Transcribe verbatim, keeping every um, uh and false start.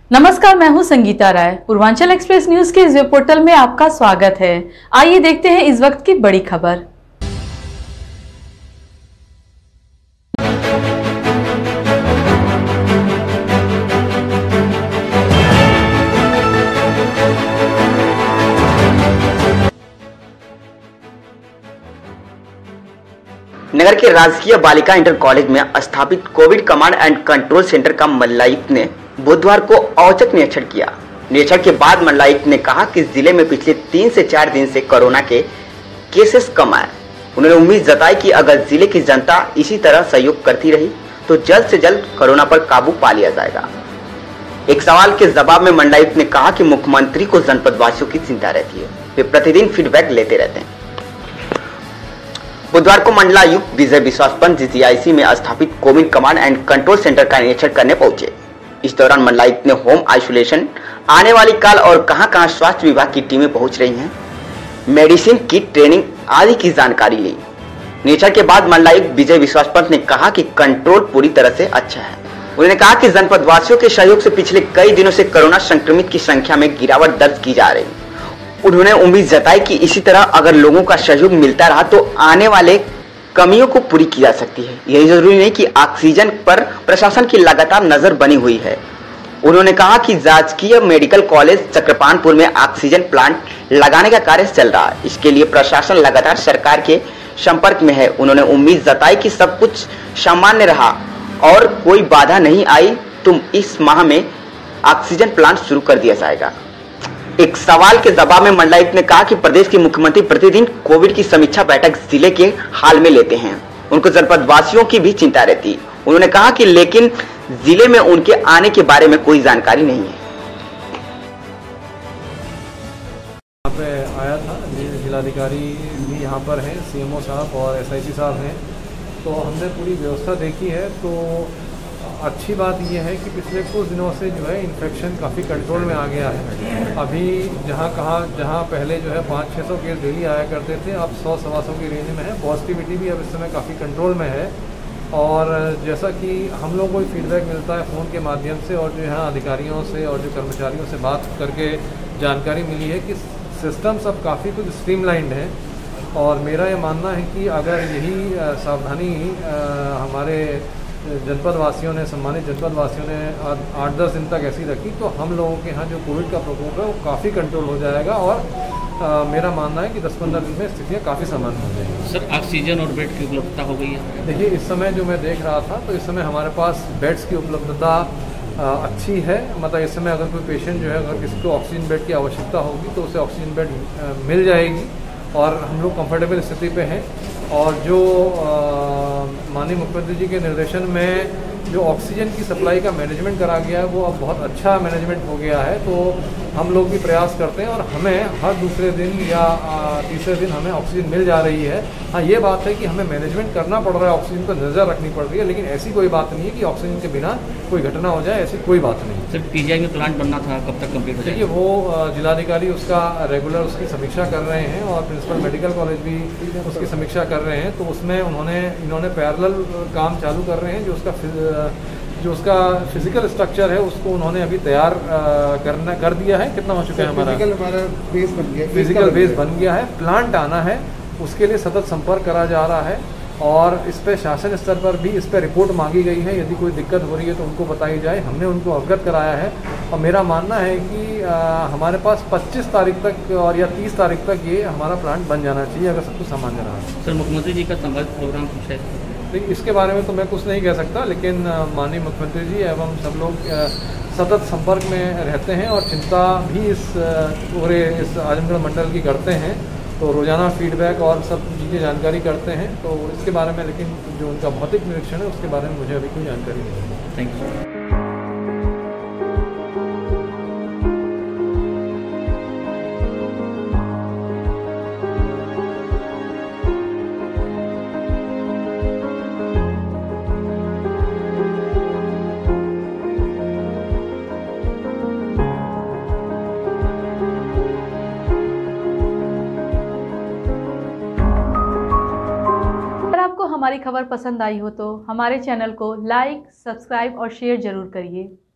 नमस्कार, मैं हूं संगीता राय। पूर्वांचल एक्सप्रेस न्यूज के इस वेब पोर्टल में आपका स्वागत है। आइए देखते हैं इस वक्त की बड़ी खबर। नगर के राजकीय बालिका इंटर कॉलेज में स्थापित covid command and control centre का मंडलायुक्त ने बुधवार को औचक निरीक्षण किया। निरीक्षण के बाद मंडलायुक्त ने कहा कि जिले में पिछले तीन से चार दिन से कोरोना के केसेस कम आए। उन्होंने उम्मीद जताई कि अगर जिले की जनता इसी तरह सहयोग करती रही तो जल्द से जल्द कोरोना पर काबू पा लिया जाएगा। एक सवाल के जवाब में मंडलायुक्त ने कहा कि मुख्यमंत्री को जनपद वासियों की चिंता रहती है, वे प्रतिदिन फीडबैक लेते रहते हैं। बुधवार को मंडलायुक्त विजय विश्वास पंत जीजीआईसी में स्थापित covid command and control centre का निरीक्षण करने पहुंचे। इस दौरान मंडलायुक्त ने होम आइसोलेशन, आने वाली काल और कहां कहां स्वास्थ्य विभाग की टीमें पहुंच रही हैं, मेडिसिन की ट्रेनिंग आदि की जानकारी ली। निरीक्षण के बाद मंडलायुक्त विजय विश्वास पंत ने कहा कि कंट्रोल पूरी तरह से अच्छा है। उन्होंने कहा कि जनपद वासियों के सहयोग से पिछले कई दिनों से कोरोना संक्रमित की संख्या में गिरावट दर्ज की जा रही है। उन्होंने उम्मीद जताई कि इसी तरह अगर लोगों का सहयोग मिलता रहा तो आने वाले कमियों को पूरी की जा सकती है। यही जरूरी नहीं कि ऑक्सीजन पर प्रशासन की लगातार नजर बनी हुई है। उन्होंने कहा कि राजकीय मेडिकल कॉलेज चक्रपाणपुर में ऑक्सीजन प्लांट लगाने का कार्य चल रहा है। इसके लिए प्रशासन लगातार सरकार के संपर्क में है। उन्होंने उम्मीद जताई कि सब कुछ सामान्य रहा और कोई बाधा नहीं आई तो इस माह में ऑक्सीजन प्लांट शुरू कर दिया जाएगा। एक सवाल के जवाब में मंडलायुक्त ने कहा कि प्रदेश के मुख्यमंत्री प्रतिदिन कोविड की समीक्षा बैठक जिले के हाल में लेते हैं। उनको जनपद वासियों की भी चिंता रहती है। उन्होंने कहा कि लेकिन जिले में उनके आने के बारे में कोई जानकारी नहीं है। यहाँ पे आया था, जिलाधिकारी भी यहाँ पर हैं, सीएमओ साहब और एसआईसी साहब हैं, तो हमने पूरी व्यवस्था देखी है। तो अच्छी बात यह है कि पिछले कुछ दिनों से जो है इन्फेक्शन काफ़ी कंट्रोल में आ गया है। अभी जहाँ कहाँ जहाँ पहले जो है पाँच छः सौ केस डेली आया करते थे, अब सौ सवा सौ की रेंज में है। पॉजिटिविटी भी अब इस समय काफ़ी कंट्रोल में है। और जैसा कि हम लोगों को फीडबैक मिलता है फ़ोन के माध्यम से और जो यहाँ अधिकारियों से और जो कर्मचारियों से बात करके जानकारी मिली है कि सिस्टम सब काफ़ी कुछ स्ट्रीमलाइंड है। और मेरा ये मानना है कि अगर यही सावधानी हमारे जनपद वासियों ने सम्मानित जनपद वासियों ने आठ दस दिन तक ऐसी रखी तो हम लोगों के यहाँ जो कोविड का प्रकोप है वो काफ़ी कंट्रोल हो जाएगा। और आ, मेरा मानना है कि दस पंद्रह दिन में स्थितियाँ काफ़ी सामान्य हो जाएंगी। सर, ऑक्सीजन और बेड की उपलब्धता हो गई है? देखिए, इस समय जो मैं देख रहा था तो इस समय हमारे पास बेड्स की उपलब्धता अच्छी है। मतलब इस समय अगर कोई पेशेंट जो है अगर किसी को ऑक्सीजन बेड की आवश्यकता होगी तो उसे ऑक्सीजन बेड मिल जाएगी और हम लोग कंफर्टेबल स्थिति पे हैं। और जो माननीय मुख्यमंत्री जी के निर्देशन में जो ऑक्सीजन की सप्लाई का मैनेजमेंट करा गया है वो अब बहुत अच्छा मैनेजमेंट हो गया है। तो हम लोग भी प्रयास करते हैं और हमें हर दूसरे दिन या तीसरे दिन हमें ऑक्सीजन मिल जा रही है। हाँ, ये बात है कि हमें मैनेजमेंट करना पड़ रहा है, ऑक्सीजन पर नज़र रखनी पड़ रही है, लेकिन ऐसी कोई बात नहीं है कि ऑक्सीजन के बिना कोई घटना हो जाए, ऐसी कोई बात नहीं। सर, पीजीआई में प्लांट बनना था, कब तक कंप्लीट हो जाएगा? देखिए, वो जिलाधिकारी उसका रेगुलर उसकी समीक्षा कर रहे हैं और प्रिंसिपल मेडिकल कॉलेज भी उसकी समीक्षा कर रहे हैं। तो उसमें उन्होंने इन्होंने पैरेलल काम चालू कर रहे हैं। जो उसका जो उसका फिजिकल स्ट्रक्चर है उसको उन्होंने अभी तैयार करना कर दिया है। कितना हो चुका है हमारा? फिजिकल हमारा बेस बन गया, फिजिकल बेस बन गया है। प्लांट आना है, उसके लिए सतत संपर्क करा जा रहा है और इस पर शासन स्तर पर भी इस पर रिपोर्ट मांगी गई है। यदि कोई दिक्कत हो रही है तो उनको बताई जाए। हमने उनको अवगत कराया है और मेरा मानना है कि आ, हमारे पास पच्चीस तारीख तक और या तीस तारीख तक ये हमारा प्लांट बन जाना चाहिए अगर सब कुछ सामान्य रहा। सर, मुख्यमंत्री जी का संबंधित प्रोग्राम कुछ है? देखिए, इसके बारे में तो मैं कुछ नहीं कह सकता, लेकिन माननीय मुख्यमंत्री जी एवं सब लोग सतत संपर्क में रहते हैं और चिंता भी इस पूरे इस आजमगढ़ मंडल की करते हैं। तो रोज़ाना फीडबैक और सब चीज़ें जानकारी करते हैं। तो इसके बारे में, लेकिन जो उनका भौतिक निरीक्षण है उसके बारे में मुझे अभी कोई जानकारी नहीं है। Thank you. हमारी खबर पसंद आई हो तो हमारे चैनल को लाइक, सब्सक्राइब और शेयर जरूर करिए।